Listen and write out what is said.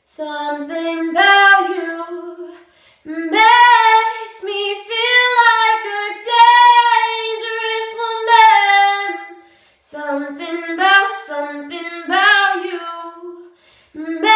Something about you makes me feel like a dangerous woman. Something about you